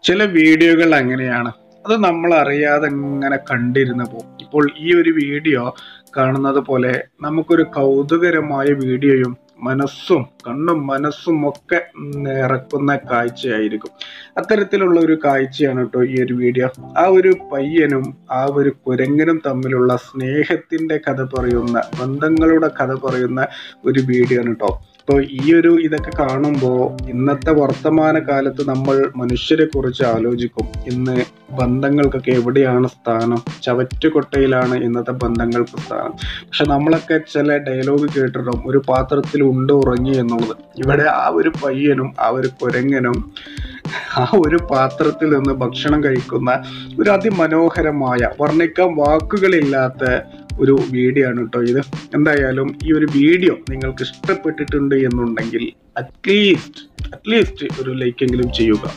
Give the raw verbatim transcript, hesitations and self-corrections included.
ചില വീഡിയോകൾ അങ്ങനെയാണ്. അത് നമ്മൾ അറിയാതെ ഇങ്ങനെ കണ്ടിരുന്നു പോകും. ഇപ്പോൾ ഈ ഒരു വീഡിയോ കാണുന്നത് പോലെ നമുക്കൊരു കൗതുകരമായ വീഡിയോയും മനസ്സും കണ്ണും മനസ്സും ഒക്കെ നിറക്കുന്ന കാഴ്ചയായിരിക്കും. അത്തരത്തിലുള്ള ഒരു കാഴ്ചയാണ് കേട്ടോ ഈ ഒരു വീഡിയോ. ആ ഒരു പയ്യനും ആ ഒരു കുരങ്ങനും തമ്മിലുള്ള സ്നേഹത്തിന്റെ കഥ പറയുന്ന, ബന്ധങ്ങളുടെ കഥ പറയുന്ന ഒരു വീഡിയോ ആണ് കേട്ടോ. അപ്പോൾ ഈ ഒരു ഇതൊക്കെ കാണുമ്പോൾ ഇന്നത്തെ വർത്തമാന കാലത്ത് നമ്മൾ മനുഷ്യരെ കുറിച്ച് ആലോചിക്കും. ഇന്ന് ബന്ധങ്ങൾക്കൊക്കെ എവിടെയാണ് സ്ഥാനം? ചവറ്റുകൊട്ടയിലാണ് ഇന്നത്തെ ബന്ധങ്ങൾക്ക് സ്ഥാനം. പക്ഷെ നമ്മളൊക്കെ ചില ഡയലോഗ് കേട്ടിട്ടും ഒരു പാത്രത്തിൽ ഉണ്ട് ഉറങ്ങി എന്നുള്ളത്. ഇവിടെ ആ ഒരു പയ്യനും ആ ഒരു കുരങ്ങനും ആ ഒരു പാത്രത്തിൽ നിന്ന് ഭക്ഷണം കഴിക്കുന്ന ഒരു അതിമനോഹരമായ, വർണ്ണിക്കാൻ വാക്കുകളില്ലാത്ത ഒരു വീഡിയോ ആണ് കേട്ടോ ഇത്. എന്തായാലും ഈ ഒരു വീഡിയോ നിങ്ങൾക്ക് ഇഷ്ടപ്പെട്ടിട്ടുണ്ട് എന്നുണ്ടെങ്കിൽ അറ്റ്ലീസ്റ്റ് അറ്റ്ലീസ്റ്റ് ഒരു ലൈക്കെങ്കിലും ചെയ്യുക.